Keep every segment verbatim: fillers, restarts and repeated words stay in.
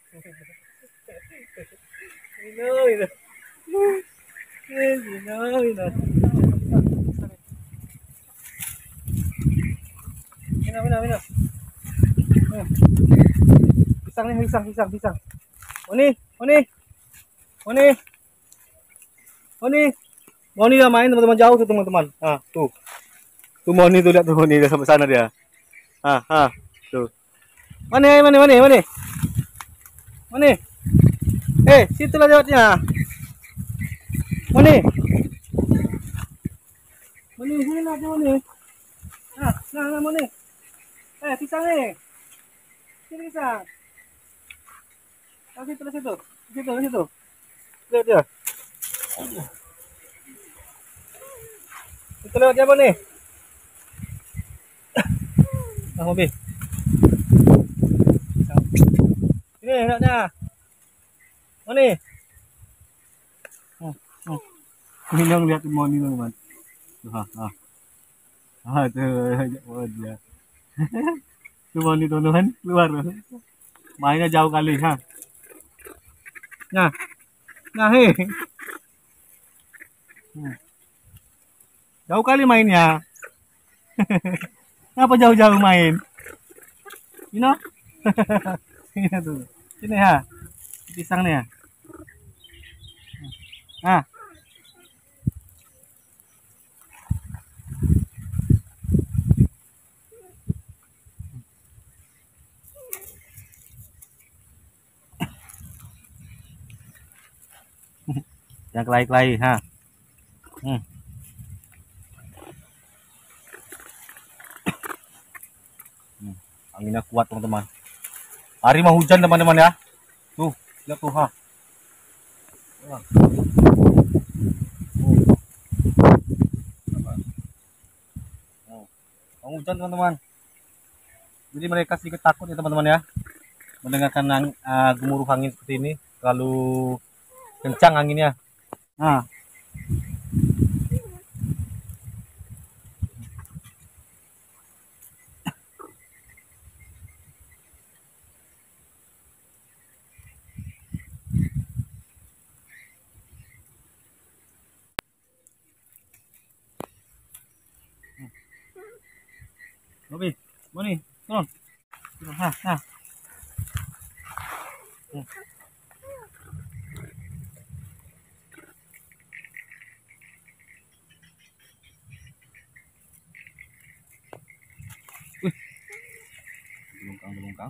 Ino, ino. Ino, ino. Ino, ino, ino. Pisang nih, pisang, pisang, pisang. Moni, Moni. Moni. Moni. Moni udah main teman-teman jauh tuh teman-teman. Ah, tuh. Tuh Moni tuh lihat tuh Moni udah sampai sana dia. Ah, ah, tuh. Moni, Moni, Moni, Moni. Moni. Eh, situ lah lewatnya. Moni. Moni, sini lah tuh Moni. Nah, nah, nah Moni. Eh, pisang nih. Sini pisang. Nah, situ, lah situ. Situ, lah situ. Lihat dia. Itu lewat siapa nih? Nah, mobil. Ini lewatnya. Moni. Oh, oh. Ini yang lihat Moni teman. Tuh, ah, ah. Ah, tuh, oh dia. Tuh Moni teman-teman keluar. Mainnya jauh kali, ha. Nah, nah, hei. Jauh kali mainnya. Kenapa jauh-jauh main? You know? Ini tuh. Sini ha. Pisang nih ya. Nah. Yang kelai-kelai ha. Hmm. Hmm. Anginnya kuat teman-teman. Hari mau hujan teman-teman ya. Tuh, lihat tuh ha. Wah. Oh. Mau hujan teman-teman. Jadi mereka sedikit takut ya teman-teman ya. Mendengarkan uh, gemuruh angin seperti ini. Terlalu kencang anginnya. Nah. Bobby, Moni, turun. Turun, ha, ha. Hmm. Wih. Belungkang, belungkang.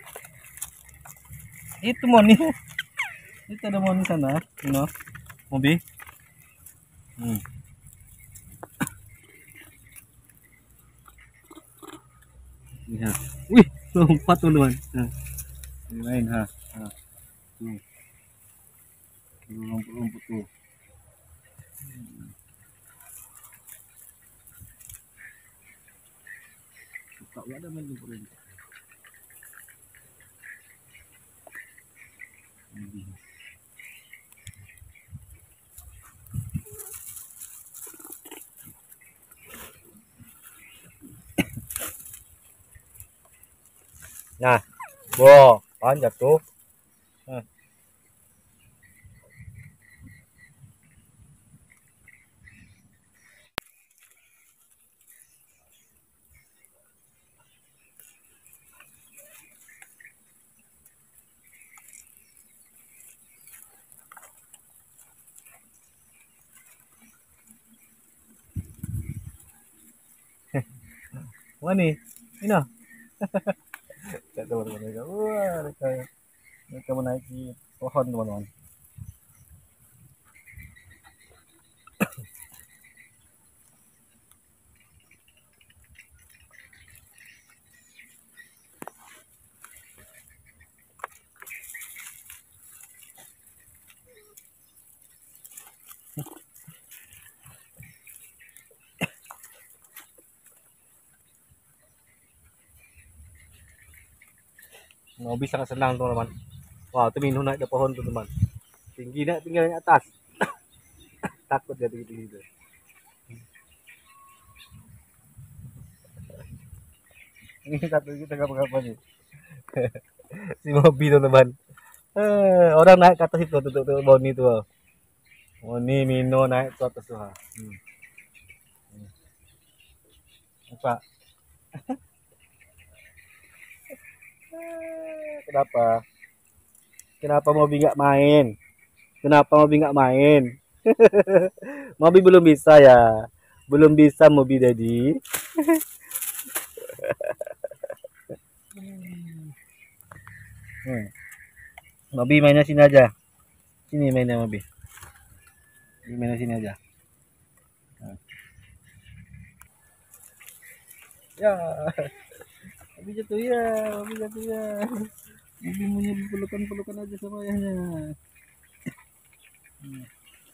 Itu Moni. Itu ada Moni sana, you know. Bobby. Hmm. Lihat. Wih, lompat teman-teman. Nah. Ini lain ha. Ha. Tuh. Tuh rumput-rumput tuh. Tak ada main rumput. Nah, wow, panjat tuh. Nah. Moni, ini nah. Teman-teman mereka, wah, mereka, mereka menaiki pohon teman-teman. Ngobi sangat senang teman-teman. Wah, itu Minu naik ke pohon tuh teman. Tinggi naik, tinggal naik atas. Takut jadi gitu. Ini satu kita kapan-kapan nih. Si Mobi teman-teman. Eh, orang naik ke atas itu tuh, tuh, tuh Boni tuh. Boni Mino naik ke atas tuh. Hmm. Apa? Kenapa? Kenapa Mobi nggak main? Kenapa Mobi nggak main? Mobi belum bisa ya? Belum bisa Mobi Daddy. Hmm. Mobi mainnya sini aja. Sini mainnya Mobi. Mobi mainnya sini aja. Nah. Ya, Mobi jatuh ya, Mobi jatuh ya. Mobi punya pelukan-pelukan aja sama ayahnya. Hmm.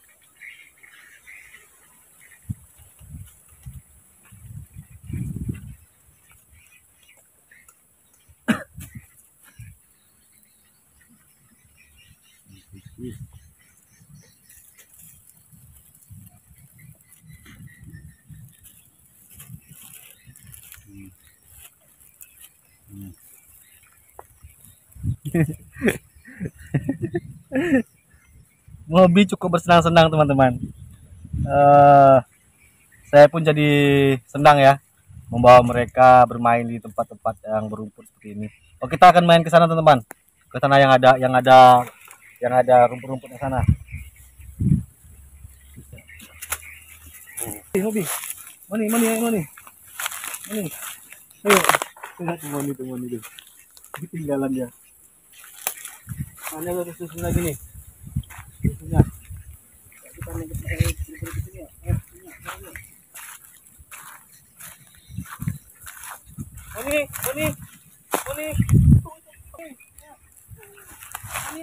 Mobi cukup bersenang-senang teman-teman. Uh, saya pun jadi senang ya membawa mereka bermain di tempat-tempat yang berumput seperti ini. Oh, kita akan main ke sana teman-teman. Ke sana yang ada yang ada yang ada rumput-rumput di sana. Mobi, Moni, Moni, Moni, Moni, ayo, lihat Moni tuh Moni tuh, ketinggalan dia. Mana tuh susun lagi nih, susunnya. Kita main ke sini ya. Moni, Moni, Moni, Moni.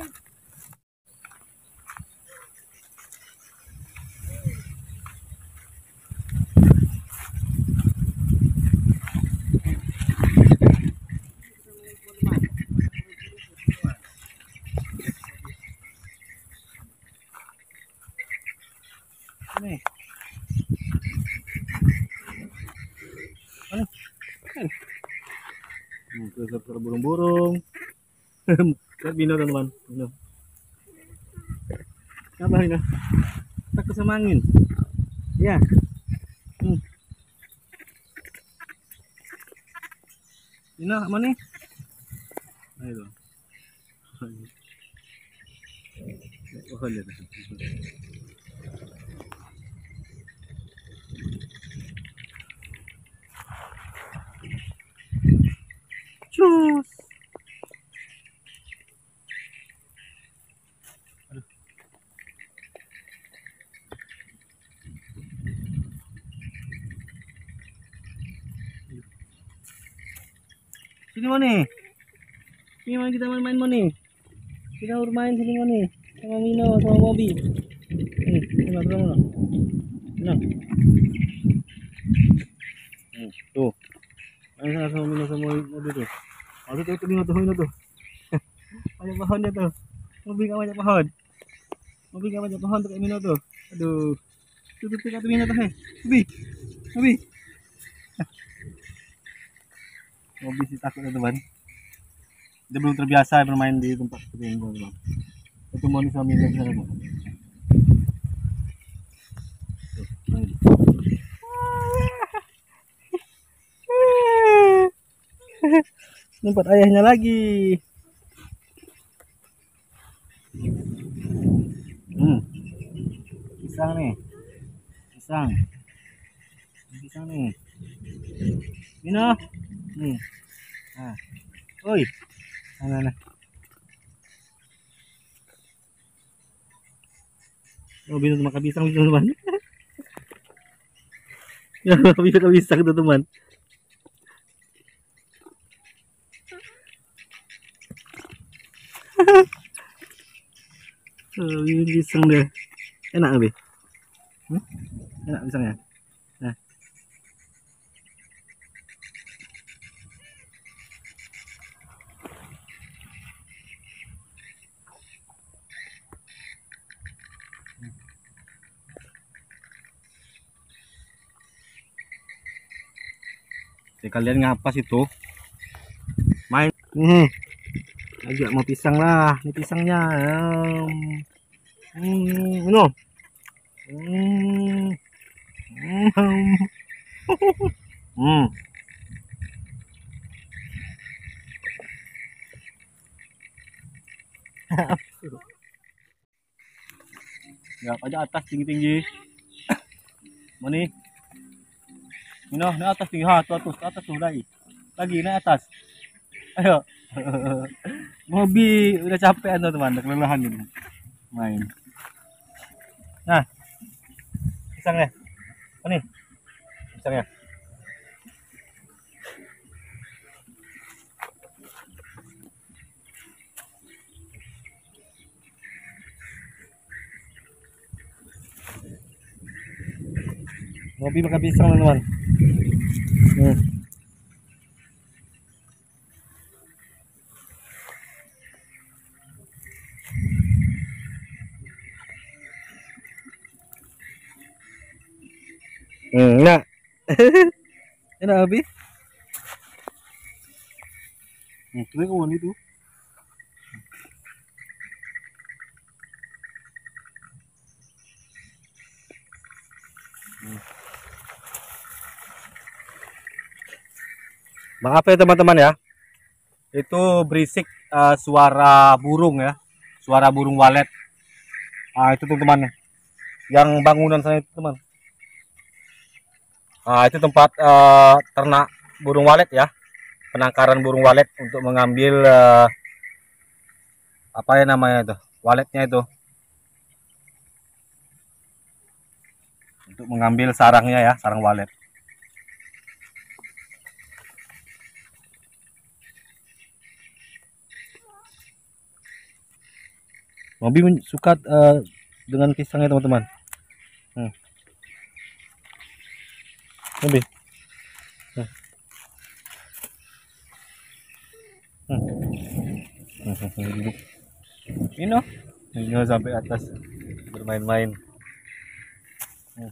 Nih. Mana? Hmm, tuh burung-burung. Lihat Bino teman-teman. Bino. Apa ini? Takut sama angin. Ya. Hmm. Bino, mana nih? Ayo. Oh, lihat. Cus. Aduh. Sini Moni. Sini Moni, kita main-main Moni. Kita bermain sini Moni. Sama Mino, sama Mobi. Nih, mana mana. Nah. Hmm, tuh. Main sana sama Mino sama Mobi tuh. Waktu itu itu Mino tuh Mino tuh. Banyak pohonnya tuh. Mobi nggak banyak pohon. Mobi nggak banyak pohon tuh kayak Mino tuh. Aduh. Tuh tuh tuh Mino tuh, hei. Mobi. Mobi. Mobi sih takut teman. Dia belum terbiasa bermain di tempat seperti ini teman. Itu Moni sama Mino di sana tuh. Tempat ayahnya lagi. Hmm. Pisang nih. Pisang. Pisang nih. Mino. Nih. Nah. Oi. Nah, nah. Oh, bisa makan pisang teman-teman. Ya, bisa makan pisang teman-teman. Oh, ini pisang deh. Enak lebih. Hmm? Enak pisangnya. Nah. Oke, kalian ngapas itu? Main. Hmm. Agak mau pisang lah, ini pisangnya. Hmm, no. Hmm. Hmm. Hmm. Ya, aja atas tinggi-tinggi. Mana nih? Ini naik atas tinggi. Ha, tuh atas, atas tuh lagi. Lagi naik atas. Ayo. Mobi udah capek teman-teman, udah kelelahan ini main. Nah, pisangnya. Mana nih? Pisangnya. Mobi makan pisang teman-teman. Hmm. Hmm, nah. Enak habis. Hmm, itu kawan itu. Hmm. Maaf ya teman-teman ya. Itu berisik uh, suara burung ya. Suara burung walet. Ah, itu teman-teman. Yang bangunan saya itu teman. Ah, itu tempat uh, ternak burung walet ya. Penangkaran burung walet untuk mengambil uh, apa ya namanya itu? Waletnya itu. Untuk mengambil sarangnya ya, sarang walet. Mobi suka uh, dengan pisangnya teman-teman. Hmm. Mobi. Hmm. Hmm. Ini Ini sampai atas bermain-main. Hmm.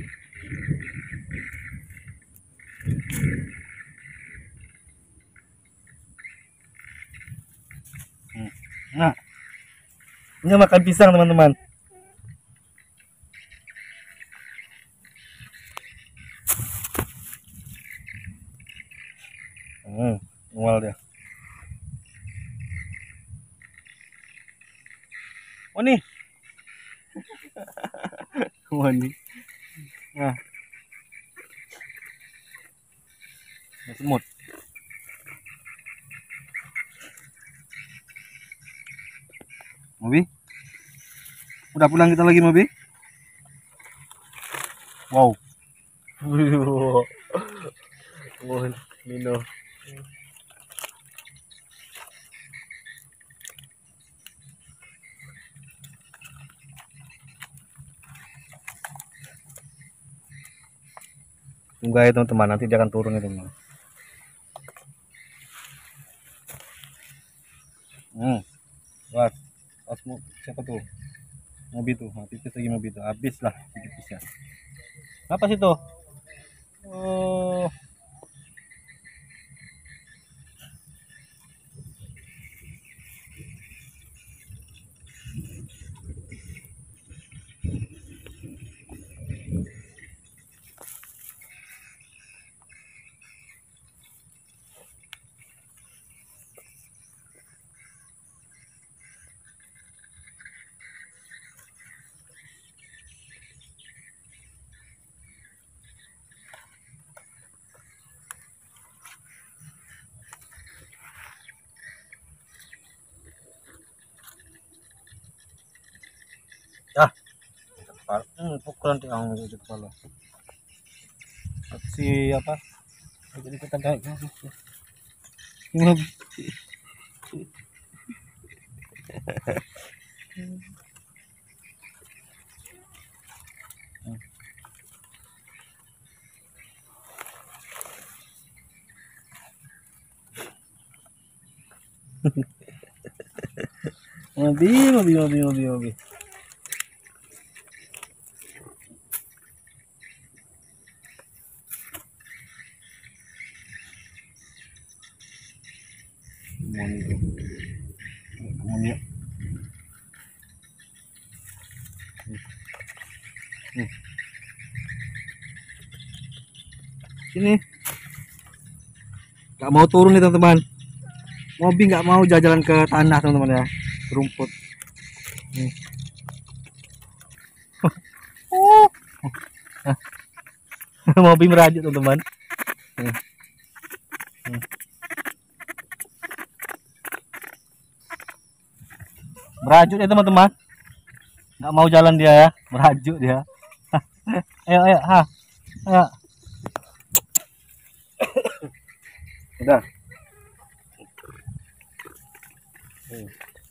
Hmm. Nah, ini makan pisang teman-teman. Hmm, mual dia. Oh nih. Oh nih. Nah, semut. Mobi, udah pulang kita lagi Mobi. Wow. Oh, Nino. Tunggu aja teman-teman, nanti dia akan turun itu teman. Hmm, wah, asmu siapa tuh? Mobi tuh, nah, tipis lagi Mobi tuh, habis lah tipisnya. Apa sih tuh? Oh, ah, hmm, pukul nanti ang itu kepala. Si apa? Jadi kita kayak Mobi. Mobi, Mobi, Mobi, Mobi, Mobi. Mon itu. Ammonia. Hmm. Sini. Gak mau turun nih teman-teman. Mobi nggak mau jalan ke tanah teman-teman ya, rumput. Hmm. Oh. Mobi merajut teman-teman. Hmm. Hmm. Merajut ya teman-teman. Nggak mau jalan dia ya, merajut dia. Ayo ayo ha, ayo. Udah. Hmm.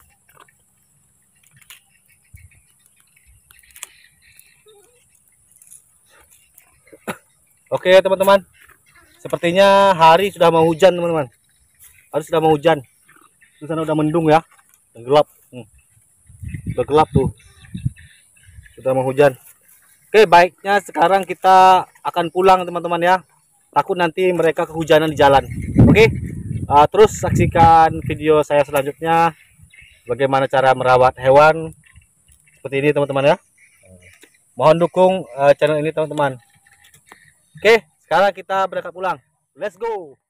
Oke teman-teman, sepertinya hari sudah mau hujan teman-teman. Hari sudah mau hujan. Di sana udah mendung ya, udah gelap. Hmm. Udah gelap tuh, sudah mau hujan. Oke, baiknya sekarang kita akan pulang teman-teman ya. Takut nanti mereka kehujanan di jalan. Oke, uh, terus saksikan video saya selanjutnya. Bagaimana cara merawat hewan seperti ini teman-teman ya. Mohon dukung uh, channel ini teman-teman. Oke, sekarang kita berangkat pulang. Let's go.